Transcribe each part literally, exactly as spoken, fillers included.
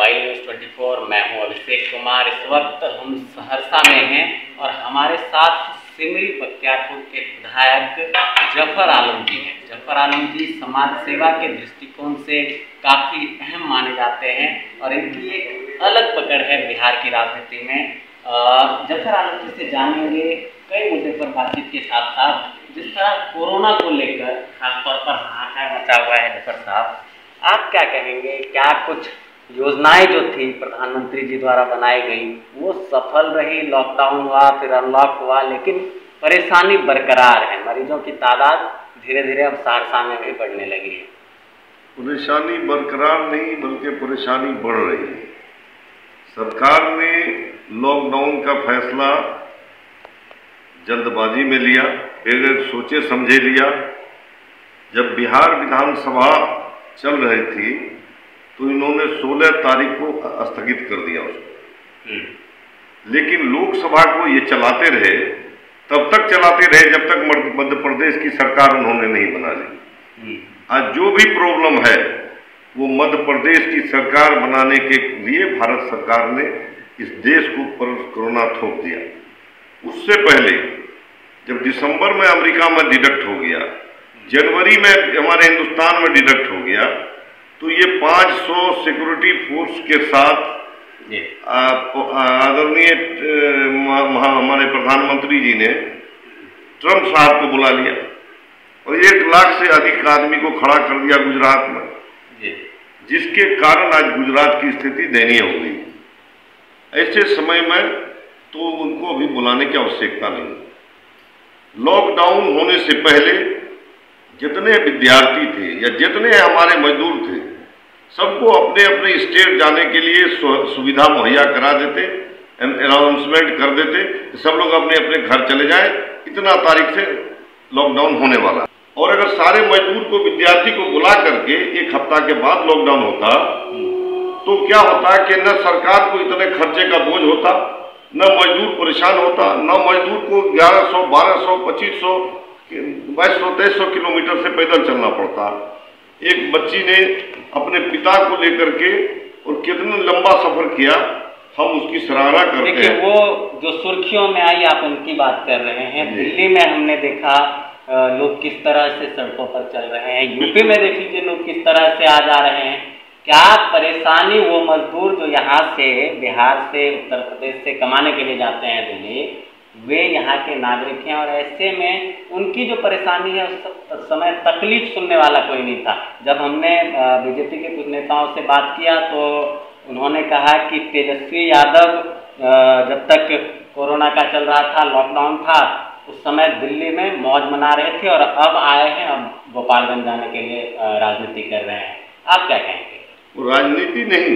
Mobile news चौबीस। मैं हूं अभिषेक कुमार। इस वक्त हम सहरसा में हैं और हमारे साथ सिमरी बख्तियारपुर के विधायक जफर आलम जी हैं। जफर आलम जी समाज सेवा के दृष्टिकोण से काफ़ी अहम माने जाते हैं और इनकी एक अलग पकड़ है बिहार की राजनीति में। जफर आलम जी से जानेंगे कई मुद्दे पर बातचीत के साथ साथ जिस तरह कोरोना को लेकर खासतौर पर हाहाकार मचा हुआ है। जफर साहब, आप क्या कहेंगे? क्या कुछ योजनाएं जो थी प्रधानमंत्री जी द्वारा बनाई गई वो सफल रही? लॉकडाउन हुआ, फिर अनलॉक हुआ, लेकिन परेशानी बरकरार है। मरीजों की तादाद धीरे धीरे अब सहरसा में भी बढ़ने लगी है। परेशानी बरकरार नहीं बल्कि परेशानी बढ़ रही है। सरकार ने लॉकडाउन का फैसला जल्दबाजी में लिया, फिर सोचे समझे लिया। जब बिहार विधानसभा चल रही थी तो इन्होंने सोलह तारीख को स्थगित कर दिया उसको, लेकिन लोकसभा को ये चलाते रहे, तब तक चलाते रहे जब तक मध्य प्रदेश की सरकार उन्होंने नहीं बना ली। आज जो भी प्रॉब्लम है वो मध्य प्रदेश की सरकार बनाने के लिए भारत सरकार ने इस देश को पर कोरोना थोप दिया। उससे पहले जब दिसंबर में अमेरिका में डिडक्ट हो गया, जनवरी में हमारे हिंदुस्तान में डिडक्ट हो गया, तो ये पाँच सौ सिक्योरिटी फोर्स के साथ आदरणीय हमारे प्रधानमंत्री जी ने ट्रंप साहब को बुला लिया और एक लाख से अधिक आदमी को खड़ा कर दिया गुजरात में, जिसके कारण आज गुजरात की स्थिति दयनीय हो गई। ऐसे समय में तो उनको अभी बुलाने की आवश्यकता नहीं। लॉकडाउन होने से पहले जितने विद्यार्थी थे या जितने हमारे मजदूर थे, सबको अपने अपने स्टेट जाने के लिए सुविधा मुहैया करा देते, अनाउंसमेंट कर देते, सब लोग अपने अपने घर चले जाएं, इतना तारीख से लॉकडाउन होने वाला। और अगर सारे मजदूर को, विद्यार्थी को बुला करके एक हफ्ता के बाद लॉकडाउन होता तो क्या होता कि न सरकार को इतने खर्चे का बोझ होता, न मजदूर परेशान होता, न मजदूर को ग्यारह सौ बारह सौ पच्चीस सौ बाईस सौ तेईस सौ किलोमीटर से पैदल चलना पड़ता। एक बच्ची ने अपने पिता को लेकर के और कितना लंबा सफर किया, हम उसकी सराहना करते हैं। देखिए, वो जो सुर्खियों में आई, आप उनकी बात कर रहे हैं। दिल्ली में हमने देखा लोग किस तरह से सड़कों पर चल रहे हैं, यूपी में देख लीजिए लोग किस तरह से आ जा रहे हैं। क्या परेशानी वो मजदूर जो यहाँ से, बिहार से, उत्तर प्रदेश से कमाने के लिए जाते हैं दिल्ली, वे यहाँ के नागरिक हैं और ऐसे में उनकी जो परेशानी है उस समय तकलीफ सुनने वाला कोई नहीं था। जब हमने बीजेपी के कुछ नेताओं से बात किया तो उन्होंने कहा कि तेजस्वी यादव जब तक कोरोना का चल रहा था, लॉकडाउन था, उस समय दिल्ली में मौज मना रहे थे और अब आए हैं, अब गोपालगंज जाने के लिए राजनीति कर रहे हैं। आप क्या कहेंगे? वो राजनीति नहीं,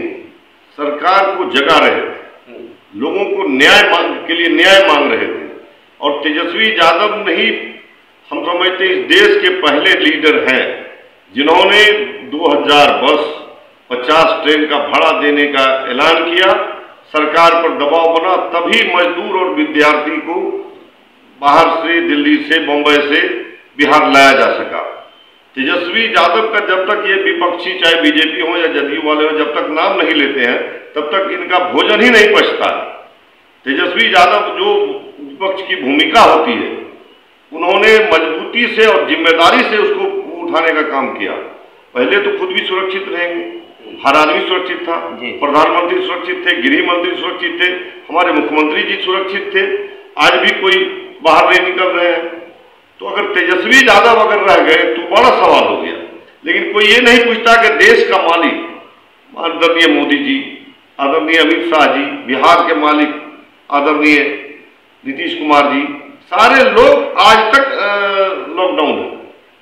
सरकार को जगा रहे थे, लोगों को न्याय मांग के लिए न्याय मांग रहे थे। और तेजस्वी यादव नहीं, हम समझते इस देश के पहले लीडर हैं जिन्होंने दो हज़ार बस पचास ट्रेन का भाड़ा देने का ऐलान किया। सरकार पर दबाव बना, तभी मजदूर और विद्यार्थी को बाहर से, दिल्ली से, बम्बई से बिहार लाया जा सका। तेजस्वी यादव का जब तक ये विपक्षी, चाहे बीजेपी हो या जदयू वाले हो, जब तक नाम नहीं लेते हैं तब तक इनका भोजन ही नहीं पचता। तेजस्वी यादव जो विपक्ष की भूमिका होती है, उन्होंने मजबूती से और जिम्मेदारी से उसको उठाने का काम किया। पहले तो खुद भी सुरक्षित रहेंगे, हर आदमी सुरक्षित था, प्रधानमंत्री सुरक्षित थे, गृह मंत्री सुरक्षित थे, हमारे मुख्यमंत्री जी सुरक्षित थे, आज भी कोई बाहर नहीं निकल रहे हैं। तो अगर तेजस्वी यादव अगर रह गए तो बड़ा सवाल हो गया। लेकिन कोई ये नहीं पूछता कि देश का मालिक आदरणीय मोदी जी, आदरणीय अमित शाह जी, बिहार के मालिक आदरणीय नीतीश कुमार जी, सारे लोग आज तक लॉकडाउन है,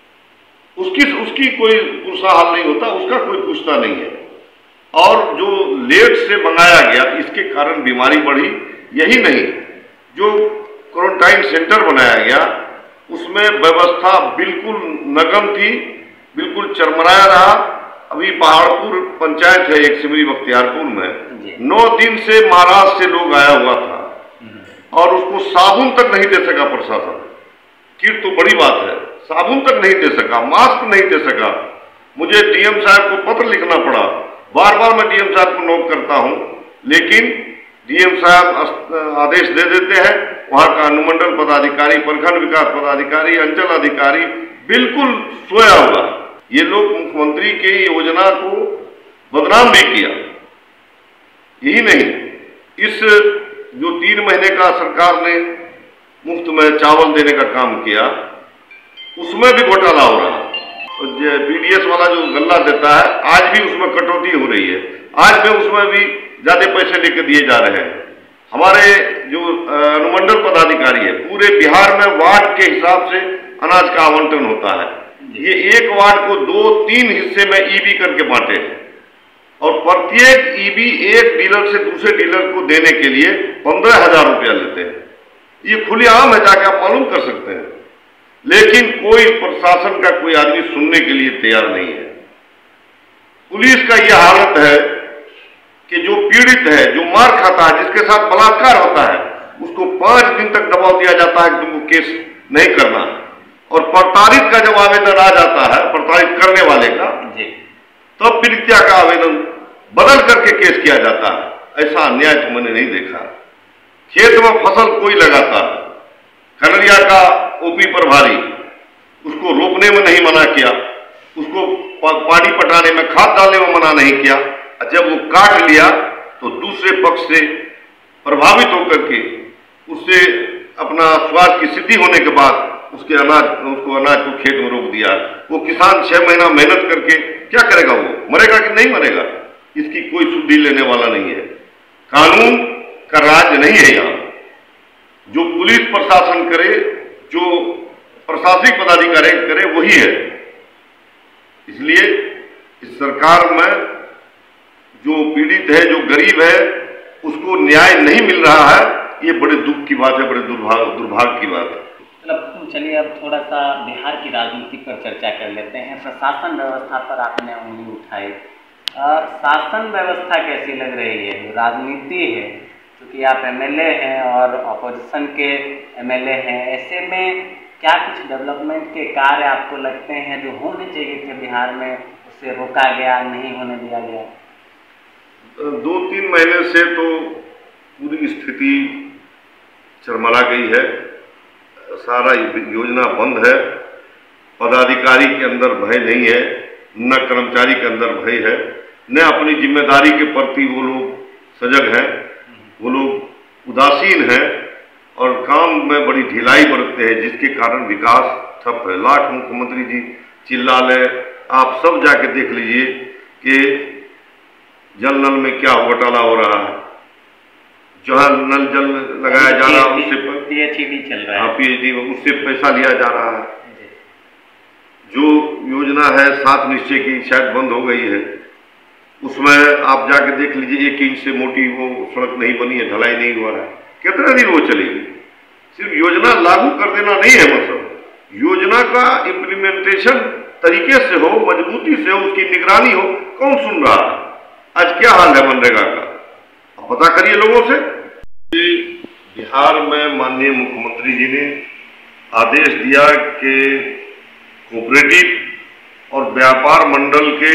उसकी उसकी कोई पूछा हाल नहीं होता, उसका कोई पूछता नहीं है। और जो लेट से मंगाया गया, इसके कारण बीमारी बढ़ी। यही नहीं, जो क्वारंटाइन सेंटर बनाया गया उसमें व्यवस्था बिल्कुल नगम थी, बिल्कुल चरमराया रहा। अभी पहाड़पुर पंचायत है एक सिमरी बख्तियारपुर में, नौ दिन से महाराष्ट्र से लोग आया हुआ था और उसको साबुन तक नहीं दे सका प्रशासन। किट तो बड़ी बात है, साबुन तक नहीं दे सका, मास्क नहीं दे सका। मुझे डीएम साहब को पत्र लिखना पड़ा बार बार मैं डीएम साहब को नोट करता हूं, लेकिन डीएम साहब आदेश दे देते हैं, वहां का अनुमंडल पदाधिकारी, प्रखंड विकास पदाधिकारी, अंचल अधिकारी बिल्कुल सोया हुआ। ये लोग मुख्यमंत्री की योजना को बदनाम भी किया। यही नहीं, इस जो तीन महीने का सरकार ने मुफ्त में चावल देने का काम किया, उसमें भी घोटाला हो रहा है। पीडीएस वाला जो गल्ला देता है, आज भी उसमें कटौती हो रही है, आज भी उसमें भी ज्यादा पैसे लेकर दिए जा रहे हैं। हमारे जो अनुमंडल पदाधिकारी है, पूरे बिहार में वार्ड के हिसाब से अनाज का आवंटन होता है। ये एक वार्ड को दो तीन हिस्से में ईबी करके बांटे हैं, और प्रत्येक ईबी एक डीलर से दूसरे डीलर को देने के लिए पंद्रह हजार रुपया लेते हैं। ये खुलेआम है, जाके आप मालूम कर सकते हैं। लेकिन कोई प्रशासन का कोई आदमी सुनने के लिए तैयार नहीं है। पुलिस का यह हालत है कि जो पीड़ित है, जो मार खाता है, जिसके साथ बलात्कार होता है, उसको पांच दिन तक दबाव दिया जाता है कि तुमको केस नहीं करना, और प्रताड़ित का जब आवेदन आ जाता है, प्रताड़ित करने वाले का, तब तो पीड़िता का आवेदन बदल करके केस किया जाता है। ऐसा अन्याय तो मैंने नहीं देखा। खेत में फसल कोई लगाता है, खगड़िया का ओपी प्रभारी, उसको रोपने में नहीं मना किया, उसको पानी पटाने में, खाद डालने में मना नहीं किया। जब वो काट लिया तो दूसरे पक्ष से प्रभावित होकर के उससे अपना स्वार्थ की सिद्धि होने के बाद उसके अनाज उसको अनाज को खेत में रोक दिया। वो किसान छह महीना मेहनत करके क्या करेगा? वो मरेगा कि नहीं मरेगा? इसकी कोई सुधि लेने वाला नहीं है। कानून का राज नहीं है यहाँ। जो पुलिस प्रशासन करे, जो प्रशासनिक पदाधिकारी करे, वही है। इसलिए इस सरकार में जो पीड़ित है, जो गरीब है, उसको न्याय नहीं मिल रहा है। ये बड़े दुख की बात है, बड़े दुर्भाग्य दुर्भाग्य की बात है। मतलब चलिए अब थोड़ा सा बिहार की राजनीति पर चर्चा कर लेते हैं। प्रशासन व्यवस्था पर आपने उंगली उठाई, शासन व्यवस्था कैसी लग रही है? राजनीति है, क्योंकि आप एमएलए हैं और अपोजिशन के एमएलए हैं, ऐसे में क्या कुछ डेवलपमेंट के कार्य आपको लगते हैं जो होने चाहिए थे बिहार में, उसे रोका गया, नहीं होने दिया गया? दो तीन महीने से तो पूरी स्थिति चरमरा गई है। सारा योजना बंद है। पदाधिकारी के अंदर भय नहीं है, न कर्मचारी के अंदर भय है, न अपनी जिम्मेदारी के प्रति वो लोग सजग हैं। वो लोग उदासीन हैं और काम में बड़ी ढिलाई बरतते हैं, जिसके कारण विकास ठप है। लाख मुख्यमंत्री जी चिल्ला ले, आप सब जाके देख लीजिए कि जल नल में क्या घोटाला हो रहा है। जहाँ नल जल लगाया जा रहा है उससे पीएचडी चल रहा है, पीएचडी उससे पैसा लिया जा रहा है। जो योजना है सात निश्चय की, शायद बंद हो गई है। उसमें आप जाके देख लीजिए, एक इंच से मोटी वो सड़क नहीं बनी है, ढलाई नहीं हुआ है। कितने दिन वो चलेगी? सिर्फ योजना लागू कर देना नहीं है मतलब, योजना का इम्प्लीमेंटेशन तरीके से हो, मजबूती से हो, उसकी निगरानी हो। कौन सुन रहा है? आज क्या हाल है मनरेगा का? आप पता करिए लोगों से। बिहार में माननीय मुख्यमंत्री जी ने आदेश दिया कि कोऑपरेटिव और व्यापार मंडल के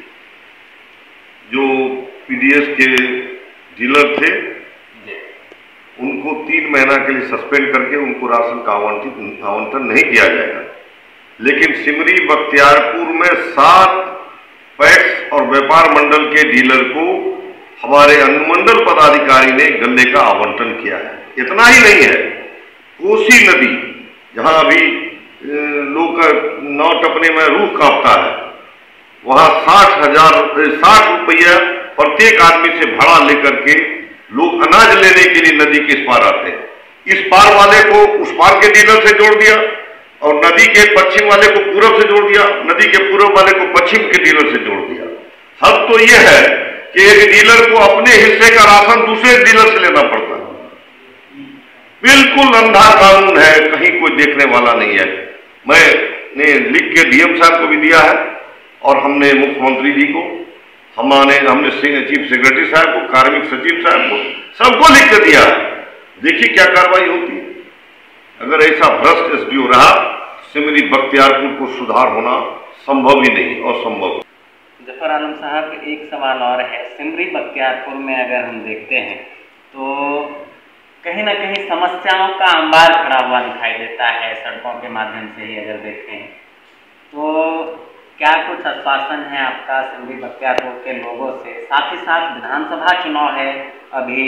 जो पीडीएस के डीलर थे, उनको तीन महीना के लिए सस्पेंड करके उनको राशन का आवंटित आवंटन नहीं किया जाएगा। लेकिन सिमरी बख्तियारपुर में सात पैक्स और व्यापार मंडल के डीलर को हमारे अनुमंडल पदाधिकारी ने गन्ने का आवंटन किया है। इतना ही नहीं है, कोसी नदी जहां अभी लोग नाव टपने में रूह कांपता है, वहां साठ हजार साठ रुपया प्रत्येक आदमी से भाड़ा लेकर के लोग अनाज लेने के लिए नदी के इस पार आते हैं। इस पार वाले को उस पार के डीलर से जोड़ दिया और नदी के पश्चिम वाले को पूरब से जोड़ दिया, नदी के पूरब वाले को पश्चिम के डीलर से जोड़ दिया। हद तो यह है कि एक डीलर को अपने हिस्से का राशन दूसरे डीलर से लेना पड़ता है। बिल्कुल अंधा कानून है, कहीं कोई देखने वाला नहीं है। मैंने लिख के डीएम साहब को भी दिया है और हमने मुख्यमंत्री जी को, हमारे हमने चीफ सेक्रेटरी साहब को, कार्मिक सचिव साहब को, सबको लिख के दिया है। देखिए क्या कार्रवाई होती है। अगर ऐसा भ्रष्ट एसडीओ रहा, सिमरी बख्तियारपुर को सुधार होना संभव ही नहीं, असंभव। जफर आलम साहब, एक सवाल और है। सिमरी बख्तियारपुर में अगर हम देखते हैं तो कहीं ना कहीं समस्याओं का अंबार खड़ा हुआ दिखाई देता है, सड़कों के माध्यम से ही अगर देखें तो क्या कुछ आश्वासन है आपका सिमरी बख्तियारपुर के लोगों से? साथ ही साथ विधानसभा चुनाव है अभी,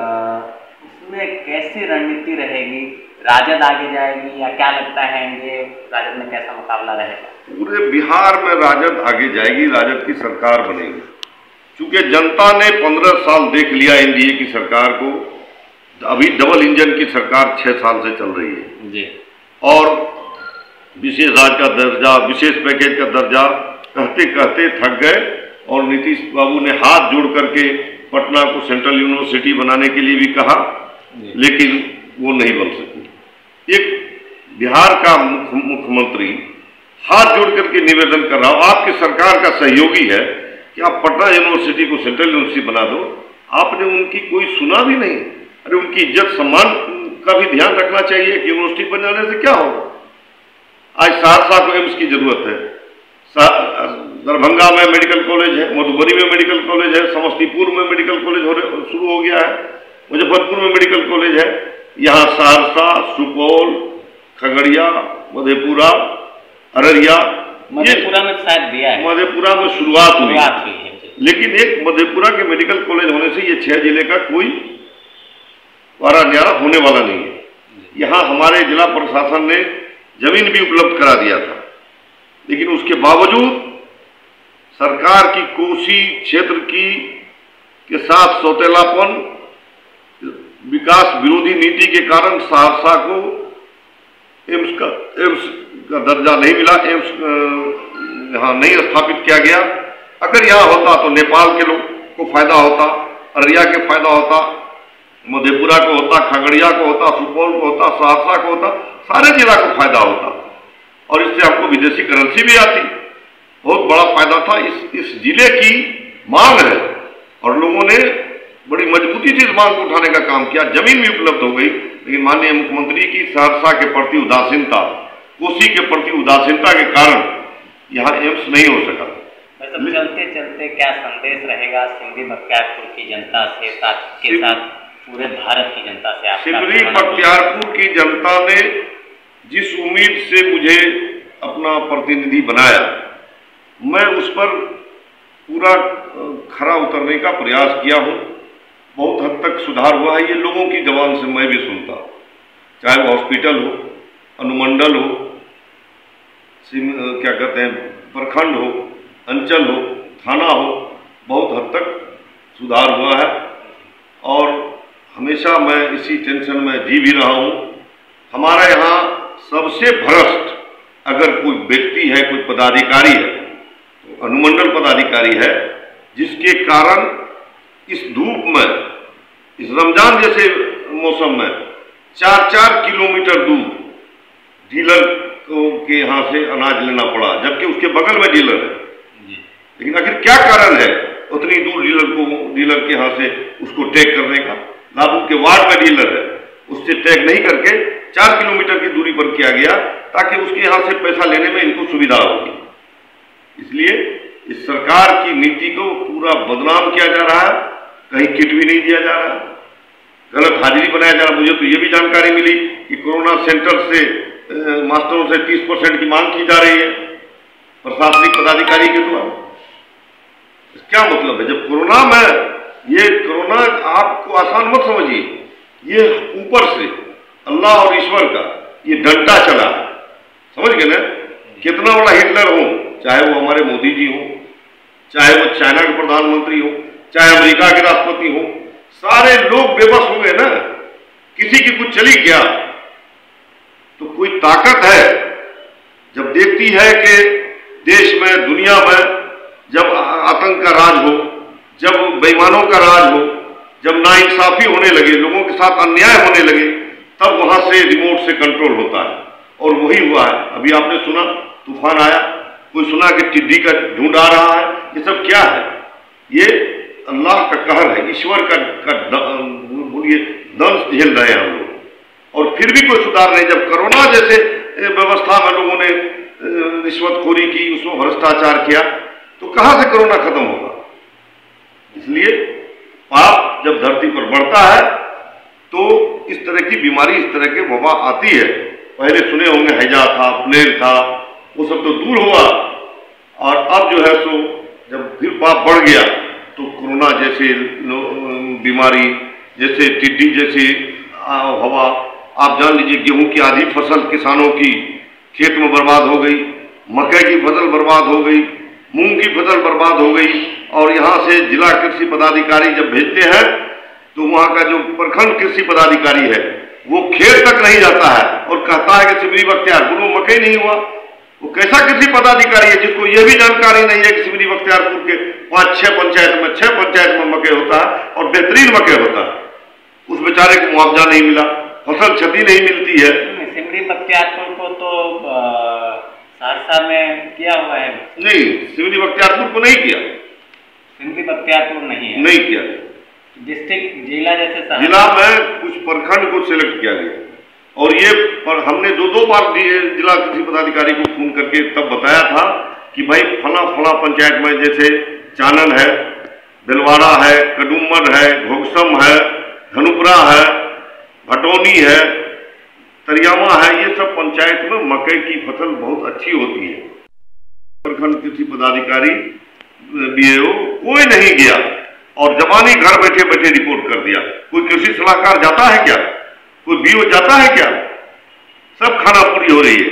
उसमें कैसी रणनीति रहेगी? राजद आगे जाएगी या क्या लगता है ये राजद में कैसा मुकाबला रहेगा? पूरे बिहार में राजद आगे जाएगी, राजद की सरकार बनेगी। क्योंकि जनता ने पंद्रह साल देख लिया एनडीए की सरकार को, अभी डबल इंजन की सरकार छह साल से चल रही है जी। और विशेष राज्य का दर्जा, विशेष पैकेज का दर्जा कहते कहते थक गए और नीतीश बाबू ने हाथ जोड़ करके पटना को सेंट्रल यूनिवर्सिटी बनाने के लिए भी कहा, लेकिन वो नहीं बन सकी। एक बिहार का मुख्यमंत्री हाथ जोड़ करके निवेदन कर रहा हो, आपकी सरकार का सहयोगी है कि आप पटना यूनिवर्सिटी को सेंट्रल यूनिवर्सिटी बना दो, आपने उनकी कोई सुना भी नहीं। अरे उनकी इज्जत सम्मान का भी ध्यान रखना चाहिए कि यूनिवर्सिटी बन जाने से क्या होगा। आज सहरसा को एम्स की जरूरत है, दरभंगा में मेडिकल कॉलेज है, मधुबनी में मेडिकल कॉलेज है, समस्तीपुर में मेडिकल कॉलेज हो शुरू हो गया है, मुजफ्फरपुर में मेडिकल कॉलेज है, यहाँ सहरसा, सुपौल, खगड़िया, मधेपुरा, अररिया, मधेपुरा में शायद दिया है, मधेपुरा में शुरुआत हुई है। लेकिन एक मधेपुरा के मेडिकल कॉलेज होने से ये छह जिले का कोई वारा न्यारा होने वाला नहीं है। यहाँ हमारे जिला प्रशासन ने जमीन भी उपलब्ध करा दिया था, लेकिन उसके बावजूद सरकार की कोसी क्षेत्र की के साथ सौतेलापन, विकास विरोधी नीति के कारण सहरसा को एम्स का एम्स का दर्जा नहीं मिला, एम्स यहाँ नहीं स्थापित किया गया। अगर यहाँ होता तो नेपाल के लोग को फायदा होता, अररिया के फायदा होता, मधेपुरा को होता, खगड़िया को होता, सुपौल को होता, सहरसा को होता, सारे जिला को फायदा होता और इससे हमको विदेशी करेंसी भी आती, बहुत बड़ा फायदा था। इस इस जिले की मांग है और लोगों ने बड़ी मजबूती से इस मांग को उठाने का काम किया, जमीन भी उपलब्ध हो गई। लेकिन माननीय मुख्यमंत्री की सहरसा के प्रति उदासीनता, कोसी के प्रति उदासीनता के कारण यहाँ एम्स नहीं हो सका। मतलब चलते चलते क्या संदेश रहेगा सिमरी बख्तियारपुर की जनता से, साथ के साथ पूरे भारत की जनता से? सिमरी बख्तियारपुर की जनता ने जिस उम्मीद से मुझे अपना प्रतिनिधि बनाया, मैं उस पर पूरा खरा उतरने का प्रयास किया हूँ। बहुत हद तक सुधार हुआ है, ये लोगों की जबान से मैं भी सुनता हूँ, चाहे वो हॉस्पिटल हो, अनुमंडल हो, क्या कहते हैं प्रखंड हो, अंचल हो, थाना हो, बहुत हद तक सुधार हुआ है और हमेशा मैं इसी टेंशन में जी भी रहा हूँ। हमारा यहाँ सबसे भ्रष्ट अगर कोई व्यक्ति है, कोई पदाधिकारी है, तो अनुमंडल पदाधिकारी है, जिसके कारण इस धूप में, इस रमजान जैसे मौसम में चार चार किलोमीटर दूर डीलर को के यहाँ से अनाज लेना पड़ा, जबकि उसके बगल में डीलर है। लेकिन आखिर क्या कारण है उतनी दूर डीलर को डीलर के यहाँ से उसको टैग करने का? लाभू के वार्ड में डीलर है, उससे टैग नहीं करके चार किलोमीटर की दूरी पर किया गया ताकि उसके यहाँ से पैसा लेने में इनको सुविधा होगी। इसलिए इस सरकार की नीति को पूरा बदनाम किया जा रहा है, कहीं किट भी नहीं दिया जा रहा, गलत हाजिरी बनाया जा रहा। मुझे तो ये भी जानकारी मिली कि कोरोना सेंटर से ए, मास्टरों से तीस परसेंट की मांग की जा रही है प्रशासनिक पदाधिकारी के द्वारा। क्या मतलब है? जब कोरोना में, ये कोरोना आपको आसान मत समझिए, ये ऊपर से अल्लाह और ईश्वर का ये डंडा चला है, समझ गए ना? कितना बड़ा हिटलर हो, चाहे वो हमारे मोदी जी हो, चाहे वो चाइना के प्रधानमंत्री हो, चाहे अमेरिका के राष्ट्रपति हो, सारे लोग बेबस हो गए ना। किसी की कुछ चली गया तो कोई ताकत है जब देखती है कि देश में, दुनिया में जब आतंक का राज हो, जब बेईमानों का राज हो, जब नाइंसाफी होने लगे, लोगों के साथ अन्याय होने लगे, तब वहां से रिमोट से कंट्रोल होता है। और वही हुआ है। अभी आपने सुना तूफान आया, कोई सुना कि टिड्डी का झुंड आ रहा है। ये सब क्या है? ये अल्लाह का कहर है, ईश्वर का, का बोलिए दंश झेल रहे हैं हम लोग, और फिर भी कोई सुधार नहीं। जब कोरोना जैसे व्यवस्था में लोगों ने रिश्वतखोरी की, उसमें भ्रष्टाचार किया, तो कहां से कोरोना खत्म होगा? इसलिए पाप जब धरती पर बढ़ता है तो इस तरह की बीमारी, इस तरह की वबा आती है। पहले सुने होंगे हैजा था, प्लेग था, वो सब तो दूर हुआ, और अब जो है सो जब फिर पाप बढ़ गया तो कोरोना जैसे बीमारी, जैसे टिड्डी जैसे हवा, आप जान लीजिए गेहूं की आधी फसल किसानों की खेत में बर्बाद हो गई, मकई की फसल बर्बाद हो गई, मूंग की फसल बर्बाद हो गई। और यहाँ से जिला कृषि पदाधिकारी जब भेजते हैं तो वहाँ का जो प्रखंड कृषि पदाधिकारी है वो खेत तक नहीं जाता है और कहता है कि सिमरी बख्तियारपुर में मकई नहीं हुआ। वो कैसा कृषि पदाधिकारी है जिसको ये भी जानकारी नहीं है कि सिमरी बख्तियारपुर के पांच छह पंचायत में छह पंचायत में मकई होता है और बेहतरीन मकई होता है, उस बेचारे को मुआवजा नहीं मिला, फसल क्षति नहीं मिलती है। सिमरी बख्तियारपुर को तो सहरसा में किया हुआ है। नहीं, सिमरी बख्तियारपुर को नहीं किया, सिमरी बख्तियारपुर नहीं है, नहीं किया। डिस्ट्रिक्ट जिला जैसे जिला में कुछ प्रखंड को सिलेक्ट किया गया और ये पर हमने दो दो बार जिला कृषि पदाधिकारी को फोन करके तब बताया था कि भाई फला फला पंचायत में जैसे चानन है, बेलवाड़ा है, कदुम्मर है, घोगसम है, धनुपुरा है, भटौनी है, तरियामा है, ये सब पंचायत में मकई की फसल बहुत अच्छी होती है। प्रखंड कृषि पदाधिकारी बीएओ कोई नहीं गया और जबानी घर बैठे बैठे रिपोर्ट कर दिया। कोई कृषि सलाहकार जाता है क्या? कोई बीओ जाता है क्या? सब खाना पूरी हो रही है।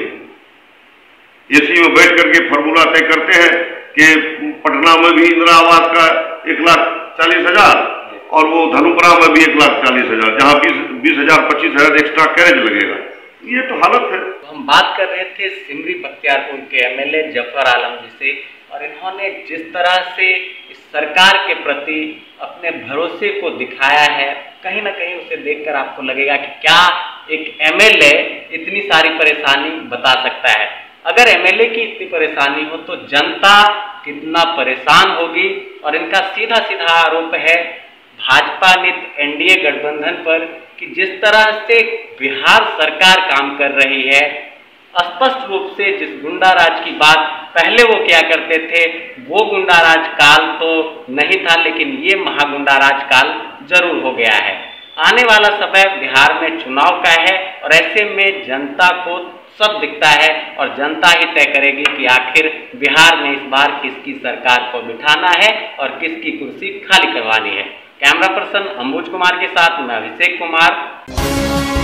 एसी में बैठ करके फॉर्मूला तय करते हैं कि पटना में भी इंदिरा आवास का एक लाख चालीस हजार और वो धनुपुरा में भी एक लाख चालीस हजार, जहाँ बीस बीस हजार पच्चीस हजार एक्स्ट्रा कैरेज लगेगा। ये तो हालत है। तो हम बात कर रहे थे सिमरी बख्तियारपुर के एमएलए जफर आलम जी से, और इन्होंने जिस तरह से इस सरकार के प्रति अपने भरोसे को दिखाया है, कहीं ना कहीं उसे देखकर आपको लगेगा कि क्या एक एमएलए इतनी सारी परेशानी बता सकता है। अगर एमएलए की इतनी परेशानी हो तो जनता कितना परेशान होगी। और इनका सीधा सीधा आरोप है भाजपा नित एनडीए गठबंधन पर कि जिस तरह से बिहार सरकार काम कर रही है, स्पष्ट रूप से जिस गुंडा राज की बात पहले वो क्या करते थे वो गुंडा राज काल तो नहीं था, लेकिन ये महागुंडा राज काल जरूर हो गया है। आने वाला समय बिहार में चुनाव का है और ऐसे में जनता को सब दिखता है और जनता ही तय करेगी कि आखिर बिहार में इस बार किसकी सरकार को बिठाना है और किसकी कुर्सी खाली करवानी है। कैमरा पर्सन अंबुज कुमार के साथ मैं अभिषेक कुमार।